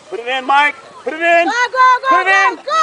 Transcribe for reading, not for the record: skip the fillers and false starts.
Put it in, Mike. Put it in. Go, go, go, Put it in. go, go!